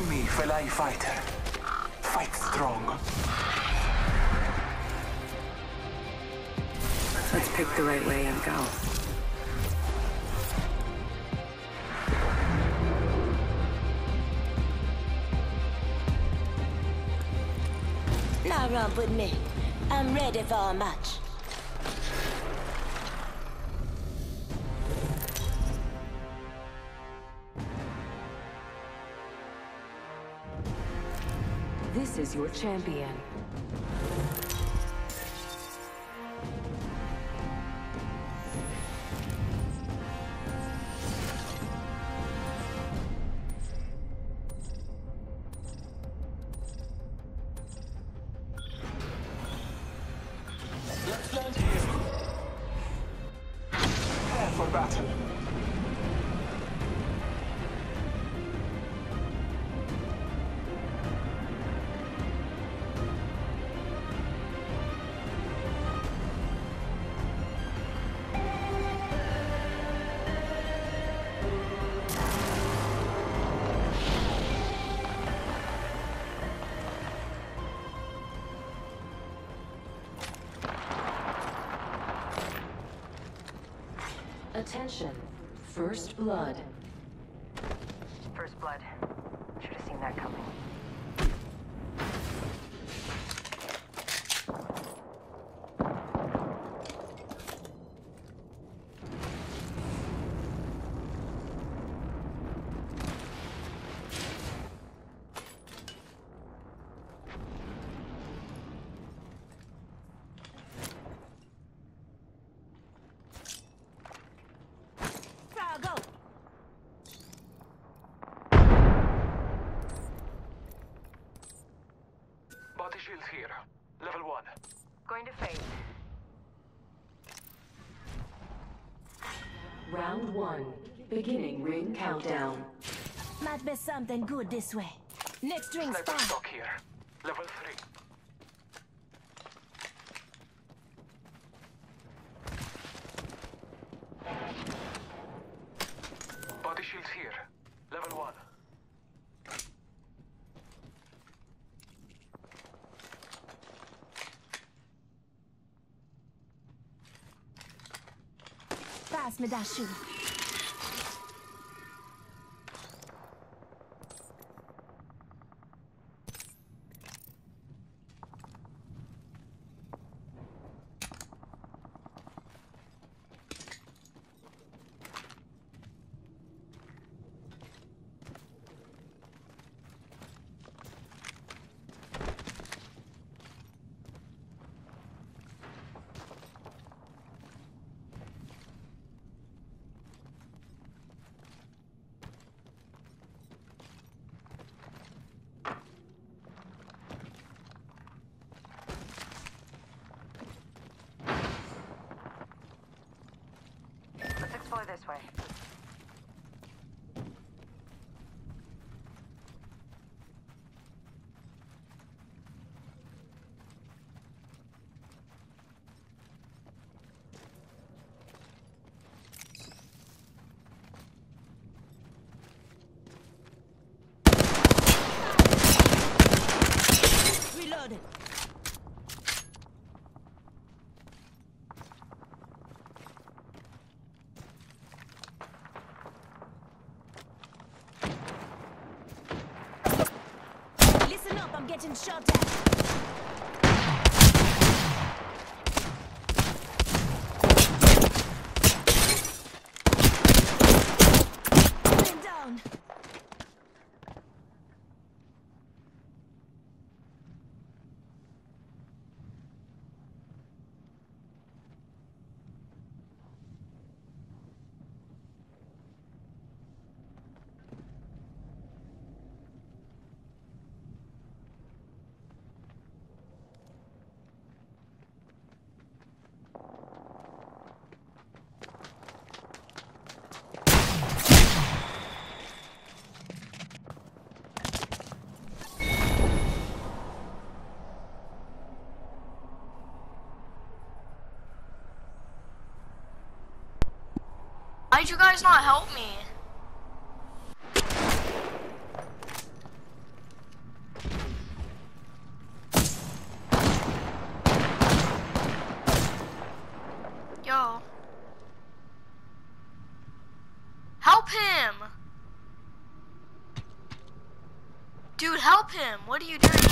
me, Felai fighter. Fight strong. Let's pick the right way and go. Now romp with me. I'm ready for a match. This is your champion. Let's land here. Prepare for battle. Attention. First blood. First blood. Should have seen that coming. Go! Body shields here. Level 1. Going to fade. Round 1. Beginning ring countdown. Might be something good this way. Next ring Sniper spawn. stock here. Level 3. Body shields here. Level 1. Pass me that shoe. Let's explore this way. Reloaded. Listen up, I'm getting shot at. Man down. Why'd you guys not help me? Dude, help him. What are you doing?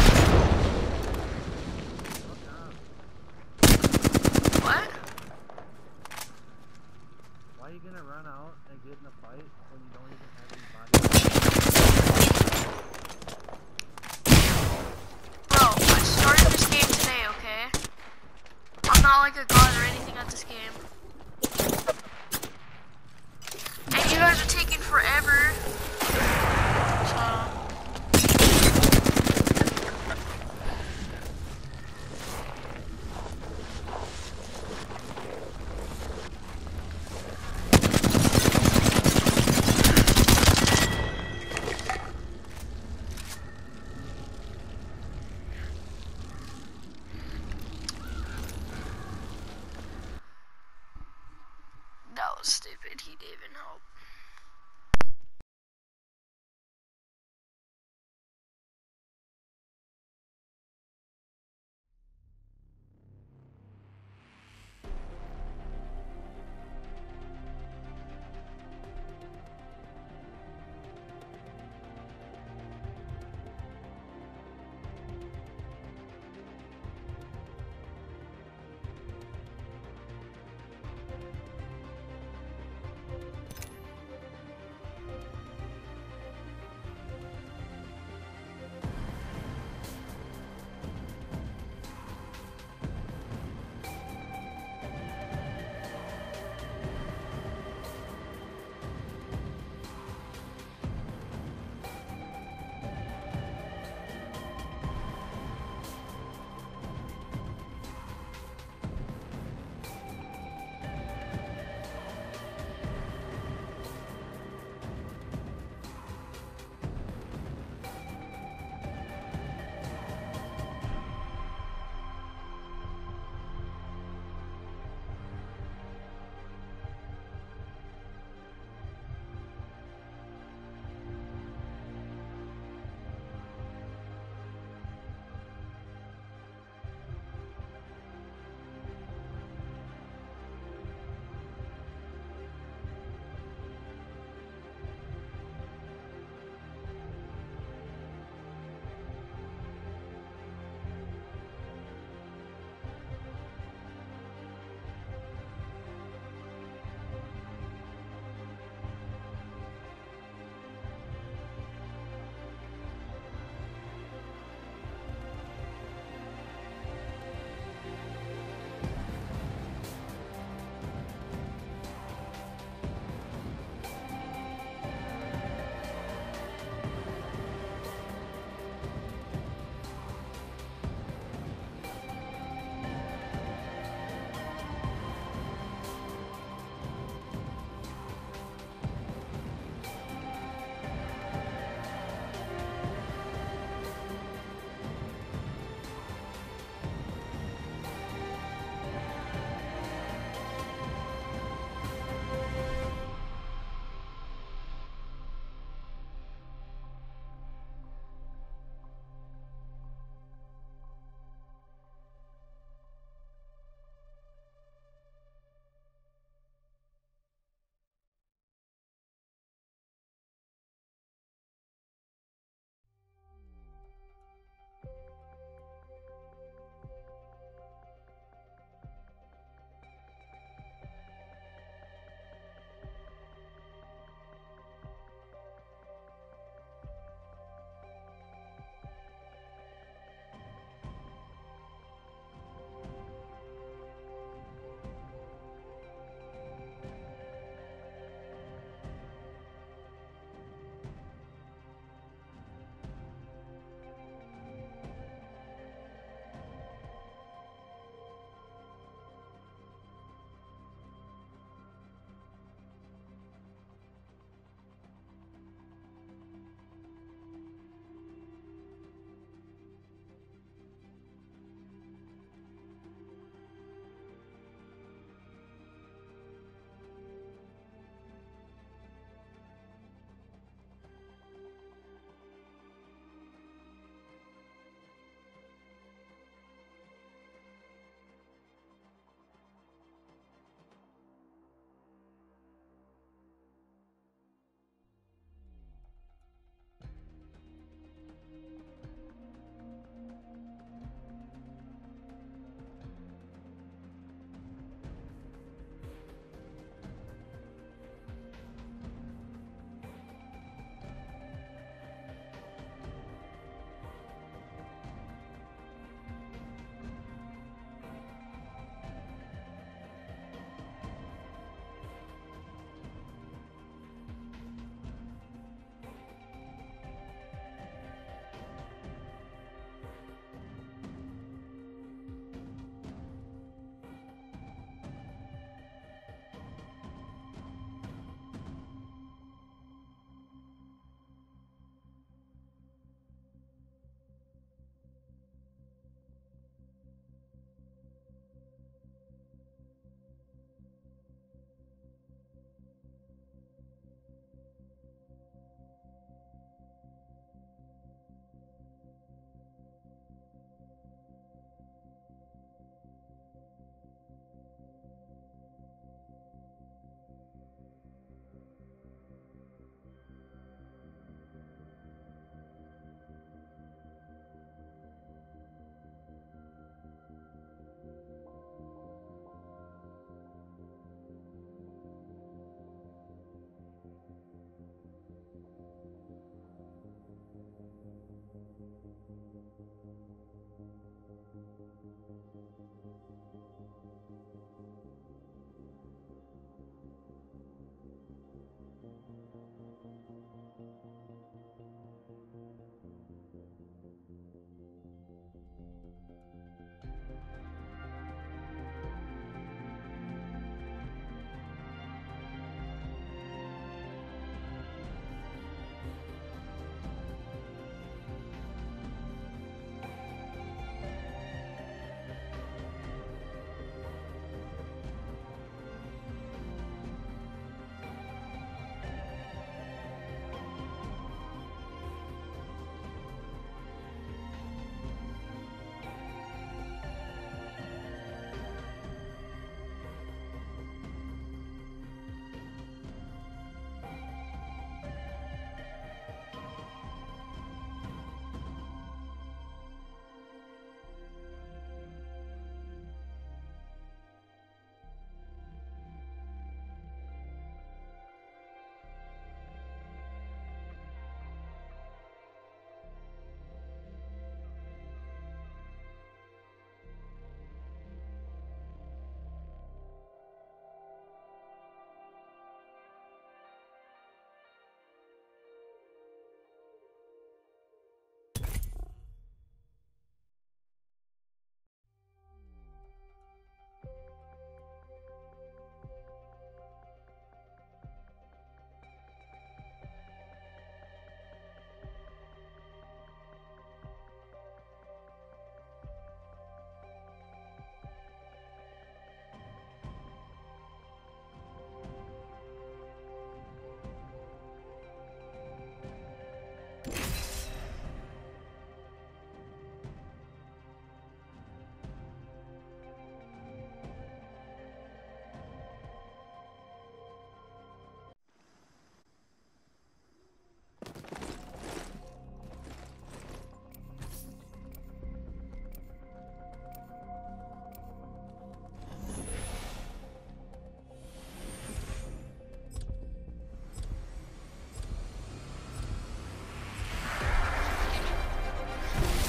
What? Why are you gonna run out and get in a fight when you don't even have any body? Bro, I started this game today, okay? I'm not like a god or anything at this game. And you guys are taking forever. So... That was stupid. He didn't even help.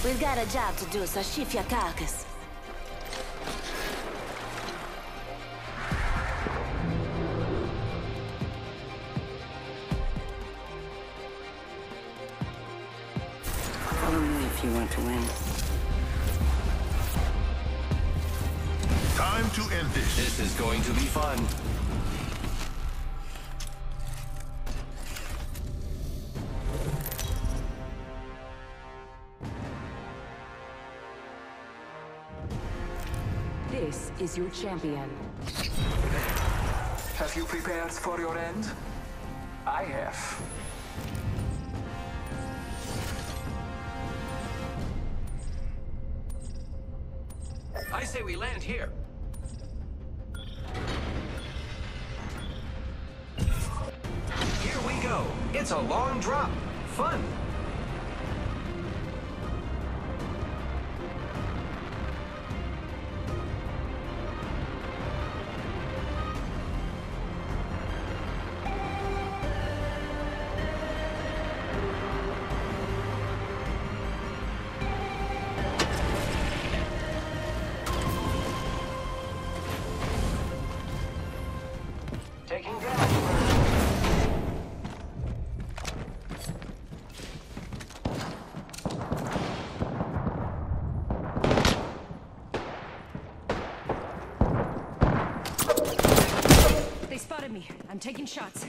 We've got a job to do, so shift your carcass. Only if you want to win. Time to end this. This is going to be fun. This is your champion. Have you prepared for your end? I have. I say we land here. Here we go. It's a long drop. Fun. Taking damage. They spotted me. I'm taking shots.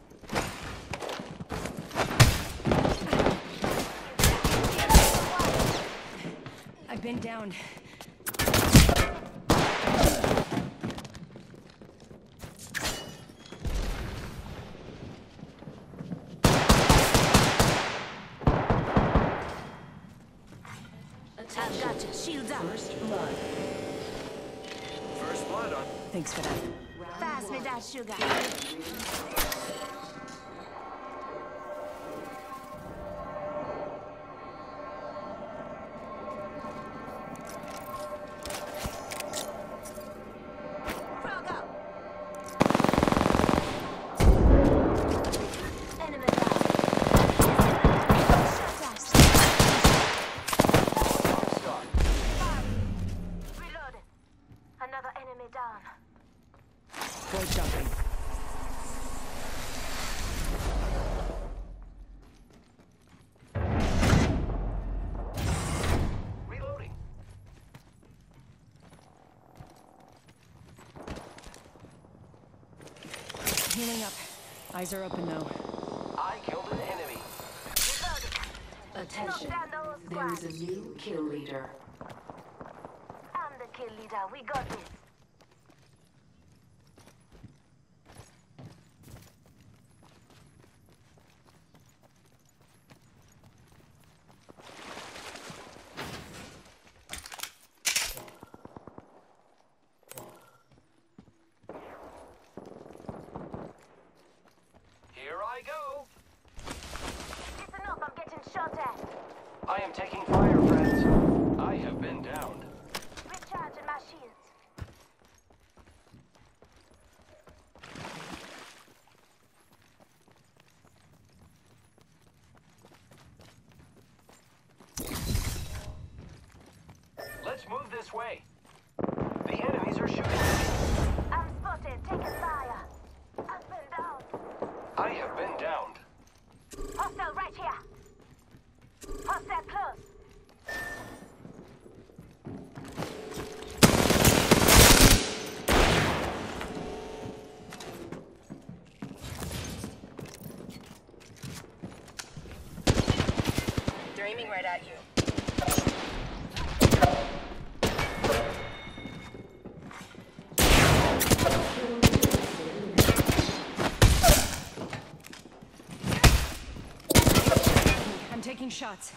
I've been downed. I've got you. Shields up. First blood. First blood on. Thanks for that. Pass me that sugar. Frog out. Enemy down. Shut us. Reloaded. Another enemy down. Boy jumping. Reloading. Healing up. Eyes are open though. I killed an enemy. Attention. There is a new kill leader. I'm the kill leader. We got this. Here I go. Listen up, I'm getting shot at. I am taking fire, friends. I have been downed. Recharging my shields. Let's move this way. The enemies are shooting at me. I'm spotted. Taking fire. I've been down. I have been downed. Hostile right here. Hostile close. They're aiming right at you. I'm taking shots.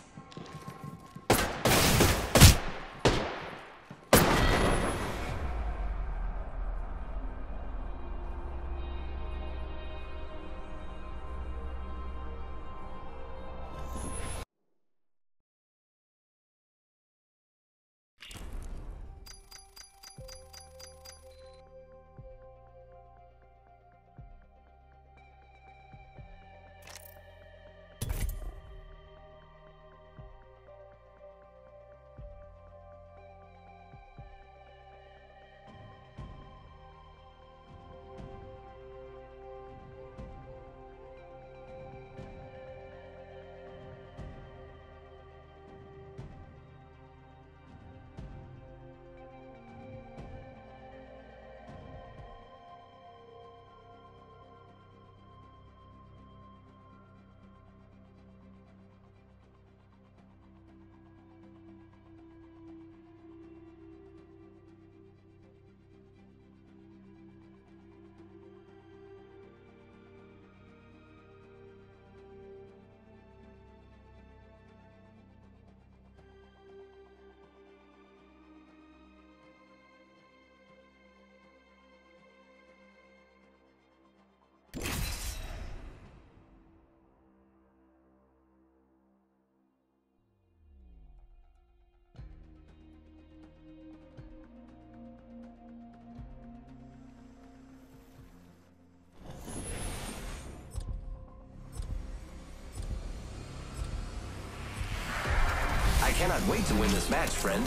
cannot wait to win this match, friend.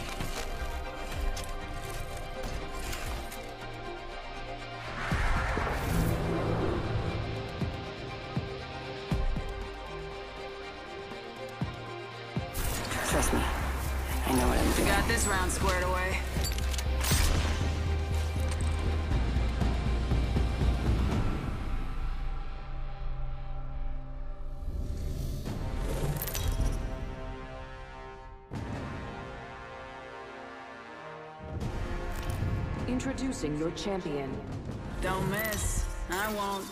Trust me. I know what I'm doing. Got this round squared away. Introducing your champion. Don't miss. I won't.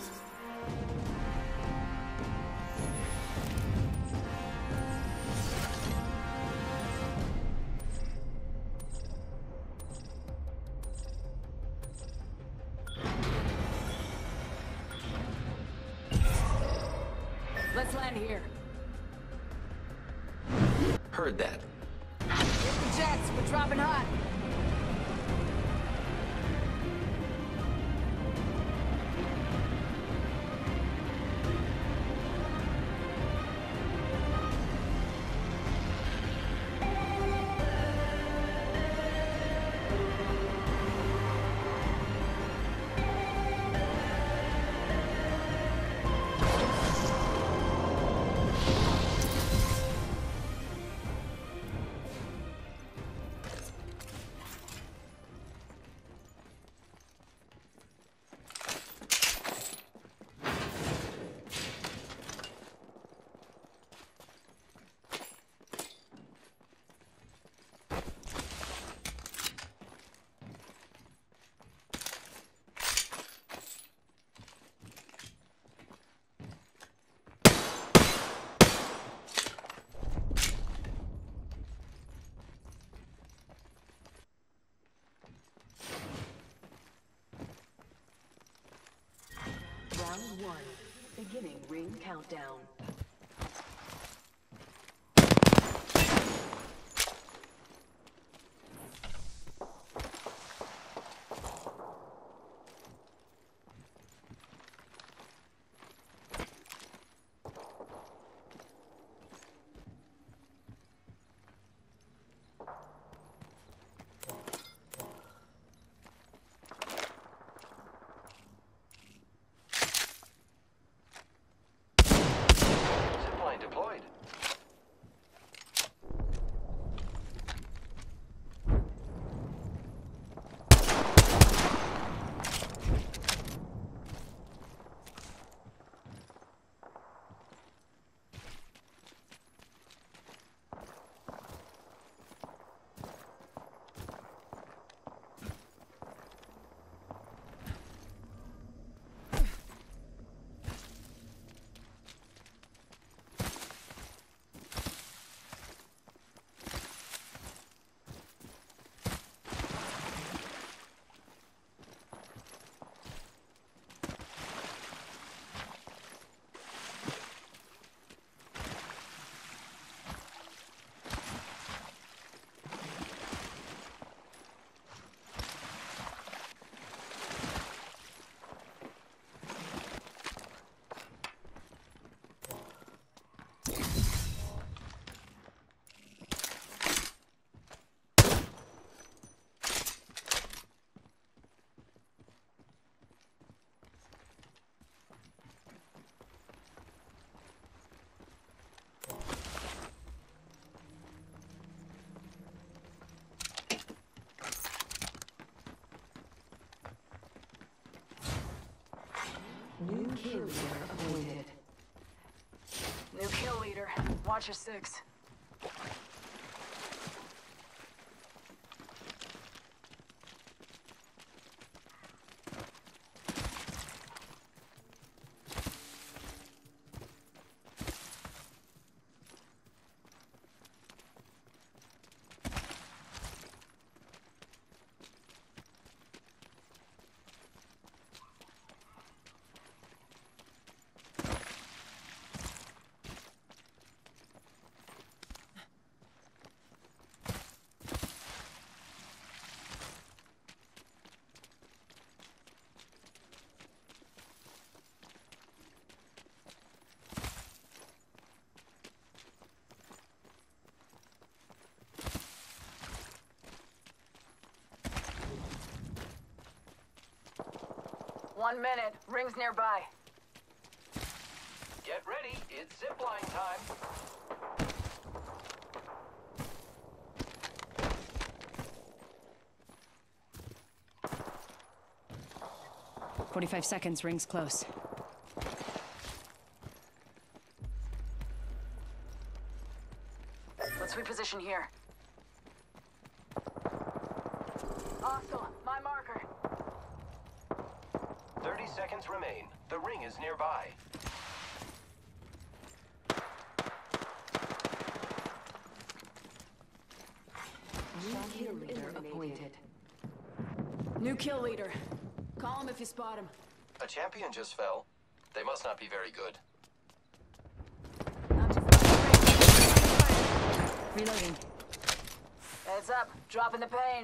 Let's land here. Heard that. Get the jets. We're dropping hot. Round 1. Beginning ring countdown. Zipline deployed. New kill leader appointed. New kill leader. Watch your 6. 1 minute. Ring's nearby. Get ready, it's zipline time. 45 seconds, ring's close. Let's reposition here. Hostile, my marker. 30 seconds remain. The ring is nearby. New kill leader appointed. New kill leader. Call him if you spot him. A champion just fell. They must not be very good. Reloading. Heads up. Dropping the pain.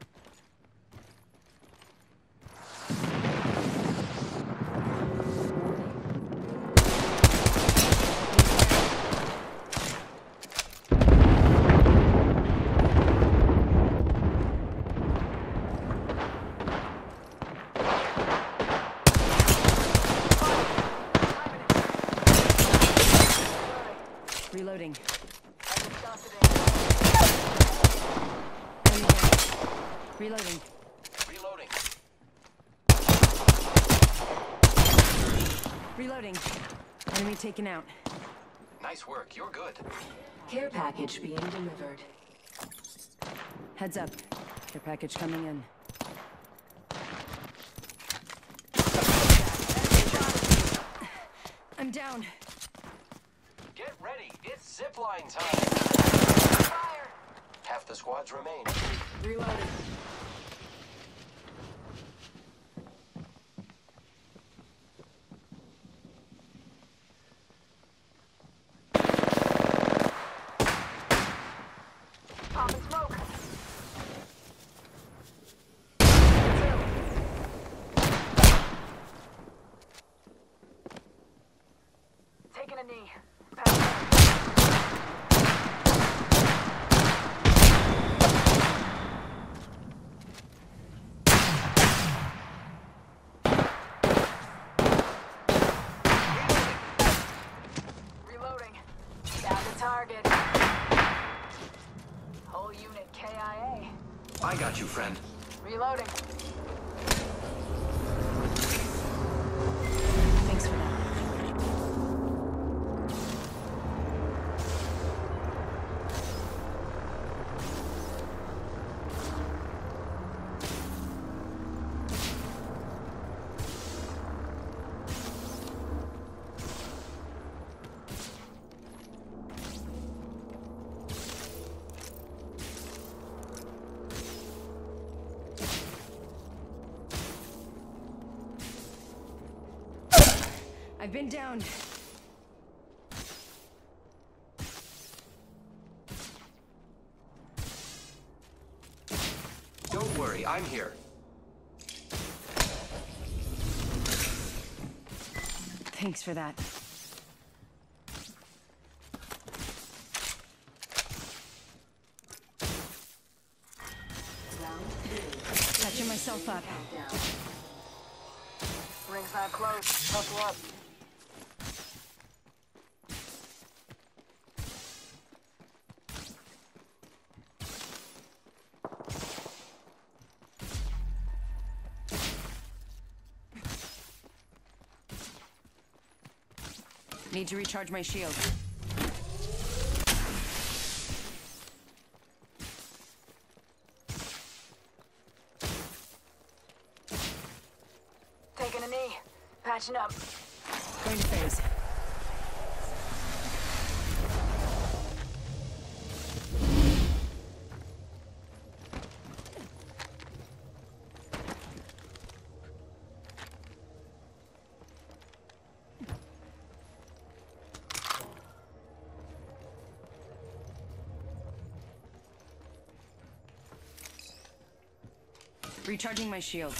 Reloading. Reloading. Reloading. Reloading. Enemy taken out. Nice work, you're good. Care package being delivered. Heads up. Care package coming in. I'm down. Get ready, it's zipline time. Fire! Half the squads remain. Reloading. Popping smoke. Taking a knee. Reloading. Down to target. Whole unit KIA. I got you, friend. Reloading. Thanks for that. I've been downed. Don't worry, I'm here. Thanks for that. Catching myself up. Ring's not close. Hustle up. Need to recharge my shield. Taking a knee. Patching up. Going to phase. Recharging my shield.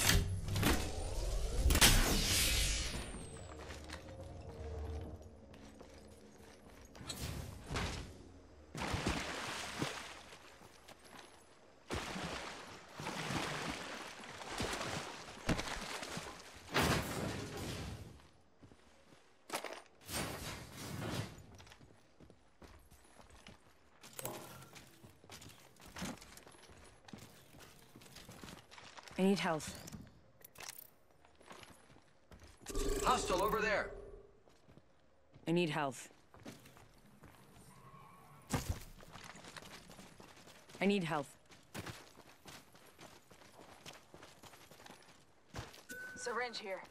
I need health. Hostile over there. I need health. I need health. Syringe here.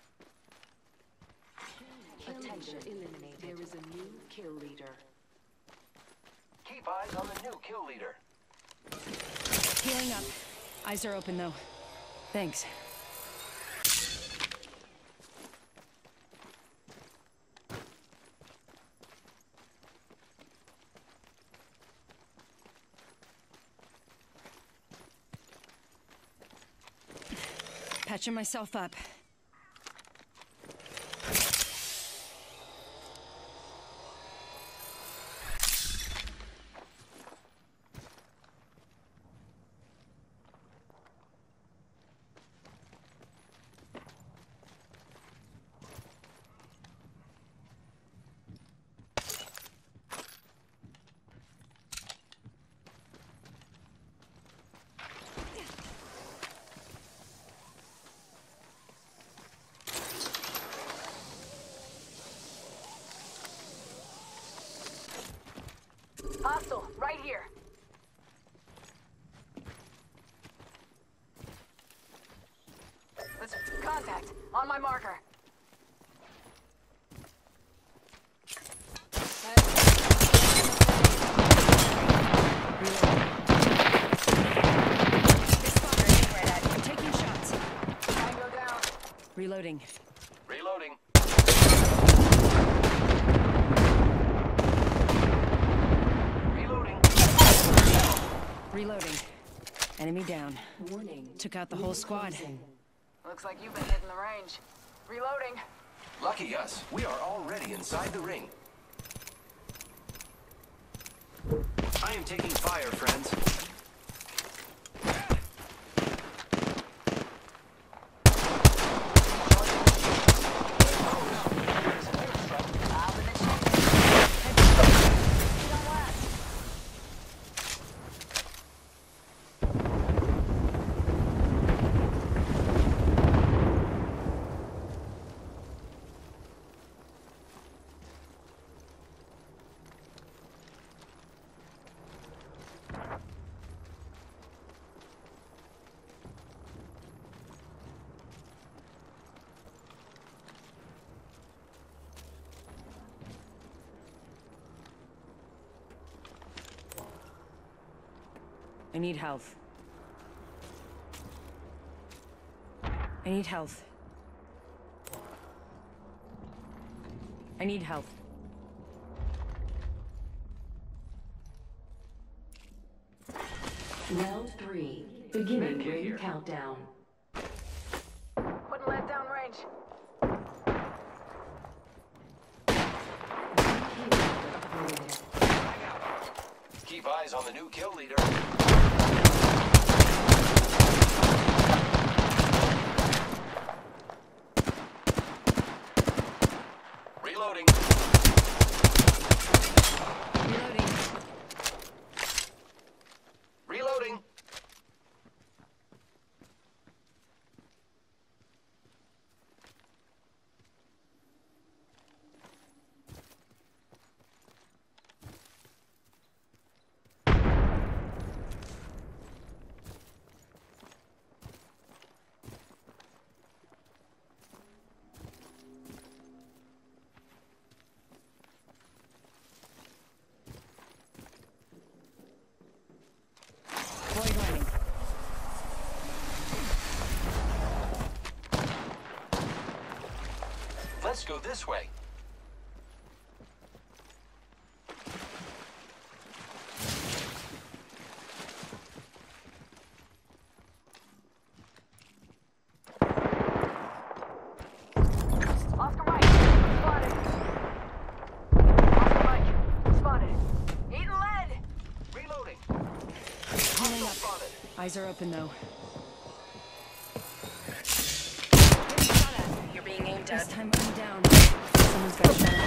Attention eliminated. There is a new kill leader. Keep eyes on the new kill leader. Healing up. Eyes are open though. Thanks. Patching myself up. Hostile, right here. Let's contact on my marker. I'm taking shots. Tango down. Reloading. Reloading. Reloading. Enemy down. Warning. Took out the whole squad. Looks like you've been hitting the range. Reloading. Lucky us. We are already inside the ring. I am taking fire, friends. I need health. I need health. I need health. Round 3. Beginning ring countdown. Putting lead down range. Keep eyes on the new kill leader. Reloading. Reloading. Reloading. Void running. Let's go this way. Oscar Mike. Spotted. Oscar Mike. Spotted. Eating lead. Reloading. Healing up. Spotted. Eyes are open though. You're being aimed This at. time I'm down. Someone's got a shot.